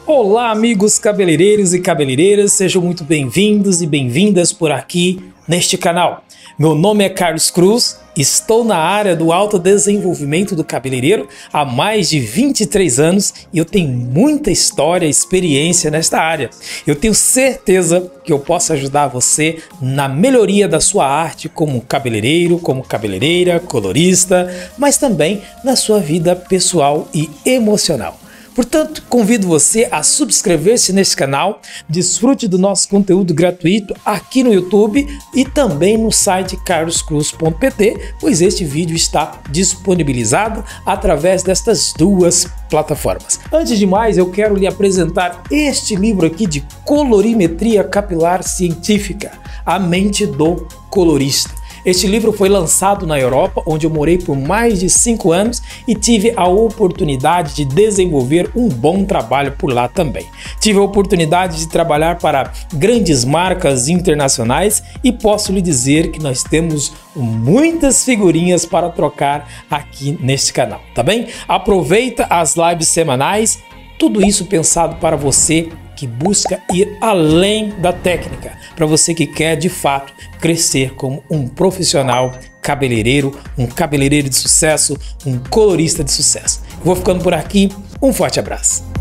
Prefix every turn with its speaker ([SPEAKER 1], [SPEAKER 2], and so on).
[SPEAKER 1] Olá, amigos cabeleireiros e cabeleireiras, sejam muito bem-vindos e bem-vindas por aqui neste canal. Meu nome é Carlos Cruz, estou na área do autodesenvolvimento do cabeleireiro há mais de 23 anos e eu tenho muita história e experiência nesta área. Eu tenho certeza que eu posso ajudar você na melhoria da sua arte como cabeleireiro, como cabeleireira, colorista, mas também na sua vida pessoal e emocional. Portanto, convido você a subscrever-se nesse canal, desfrute do nosso conteúdo gratuito aqui no YouTube e também no site carloscruz.pt, pois este vídeo está disponibilizado através destas duas plataformas. Antes de mais, eu quero lhe apresentar este livro aqui de colorimetria capilar científica, A Mente do Colorista. Este livro foi lançado na Europa, onde eu morei por mais de 5 anos e tive a oportunidade de desenvolver um bom trabalho por lá também. Tive a oportunidade de trabalhar para grandes marcas internacionais e posso lhe dizer que nós temos muitas figurinhas para trocar aqui neste canal, tá bem? Aproveita as lives semanais, tudo isso pensado para você que busca ir além da técnica, para você que quer de fato crescer como um profissional cabeleireiro, um cabeleireiro de sucesso, um colorista de sucesso. Eu vou ficando por aqui, um forte abraço.